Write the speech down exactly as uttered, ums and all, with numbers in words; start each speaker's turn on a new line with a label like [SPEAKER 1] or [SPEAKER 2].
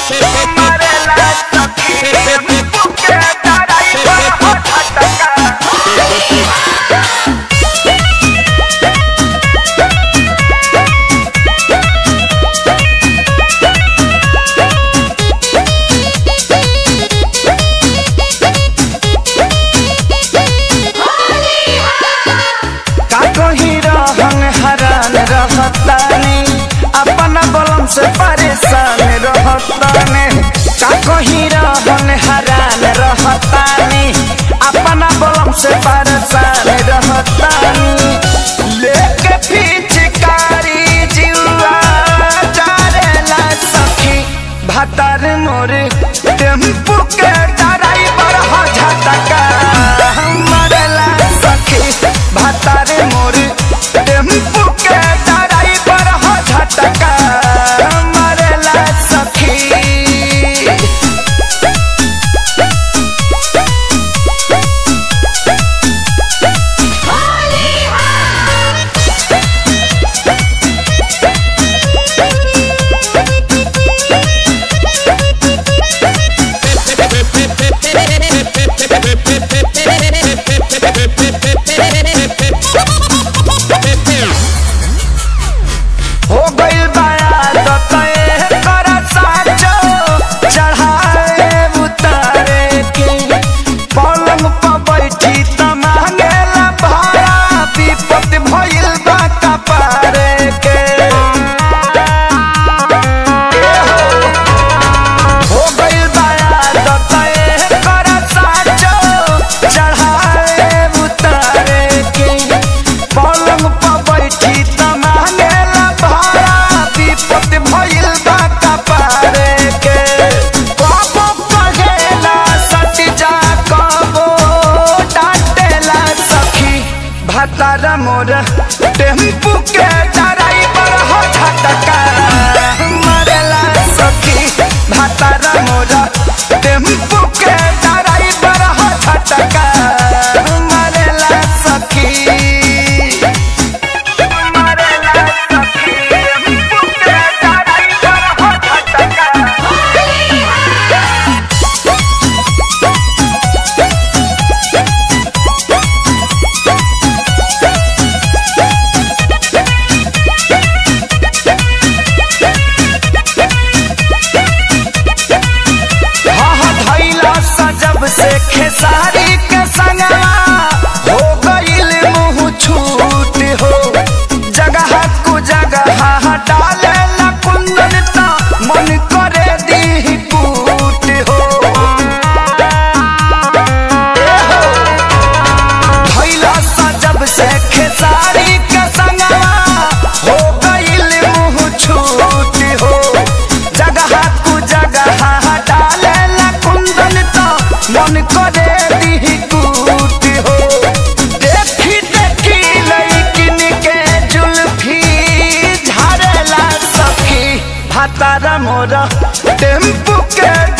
[SPEAKER 1] अपना बलम से परेशान रहताने का कहीं रहन हरान रहतानी अपना बलम से परेशान रहतानी लेके पिचकारी जीवा जारेला सखी भातार मोर टेम्पू के ड्राइवर हो झटका मरेला सखी भातार मोर टेम्पू के ड्राइवर हो झटका मरेला सखी। हो गइल भातार मोर टेम्पू के ड्राइवर हो झटका मरेला सखी भातार मोर टेम्पू के ड्राइवर हो झटका मरेला सखी मरेला सखी टेम्पू के ड्राइवर हो झटका। जब से खेसारी के संगवा हो गइल मुँह छूट हो जगह को जगह डाले ला कुंदन ता मन करे दी कूट हो भइला सा जब से खेसारी के संगवा हो गइल मुँह छूट हो जगह को जगह डाले ला कुंदन ता मन करे दी कूट हो देखी देखी लइकिन के जुल्फी झारेला सखी भातार मोर टेम्पू के